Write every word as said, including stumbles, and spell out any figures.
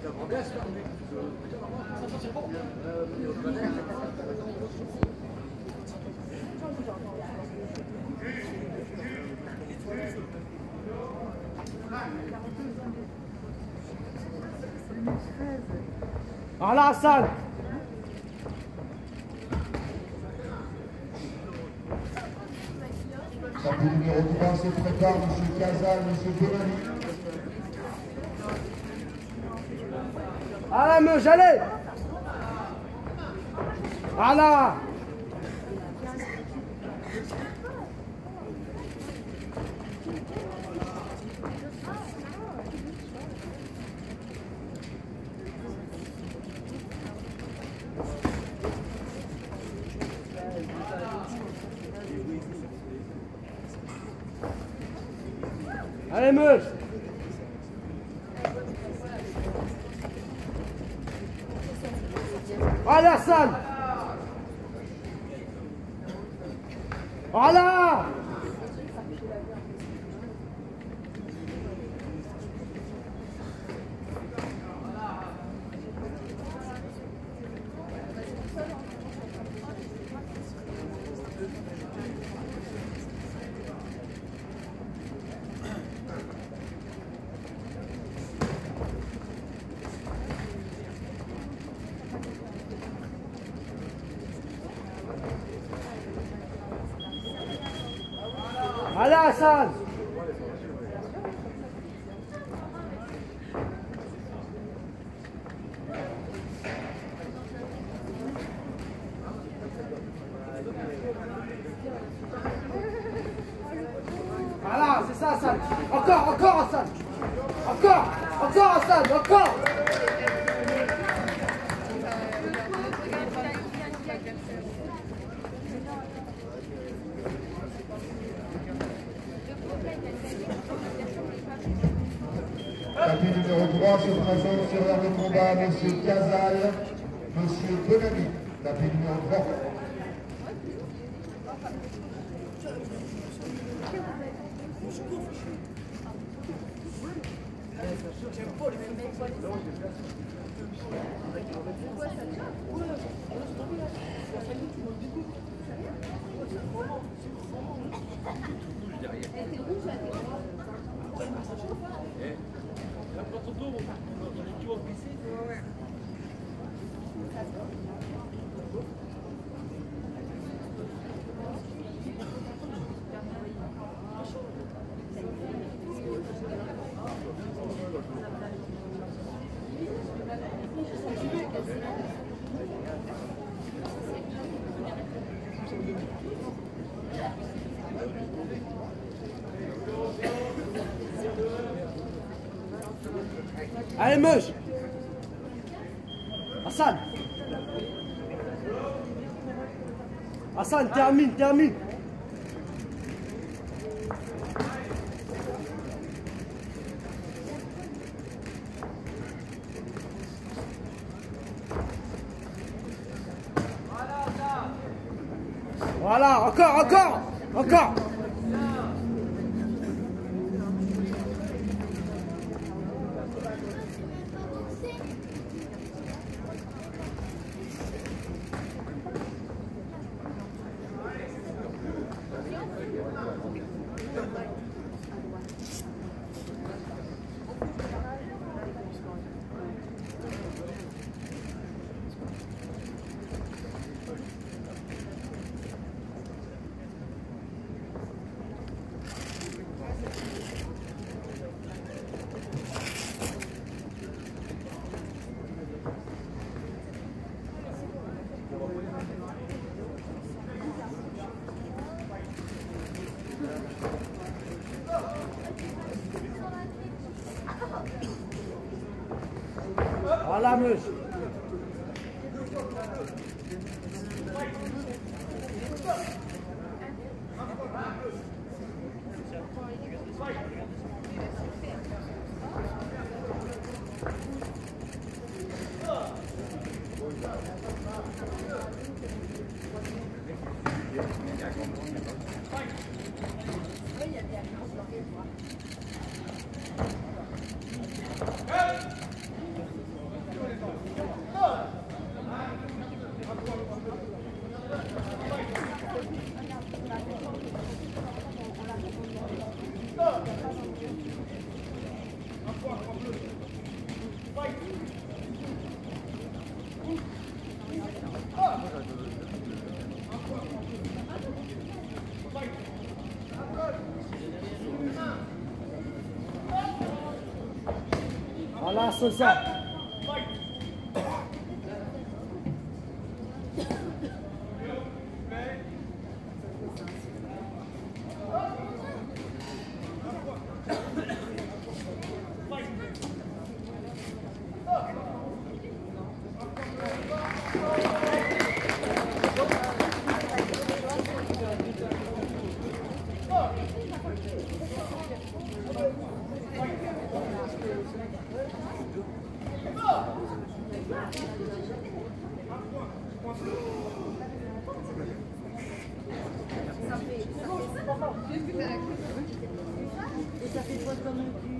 Voilà Hassan. Tapis numéro trois se prépare, M. Casal, M. Benali. Voilà Meuge, allez. Voilà. Allez Meuge. Allez Hassan. Voilà. Allez Hassan. Voilà, c'est ça Hassan. Encore, encore Hassan. Encore, encore Hassan, encore. Tapis numéro trois se présente sur l'heure de combat, M. Casal, M. Benali. Tapis numéro trois. Allez Meuge. Hassan. Hassan, termine, termine. Voilà, encore, encore, encore. Voilà Meuge. c'est ça. Et ça fait quoi comme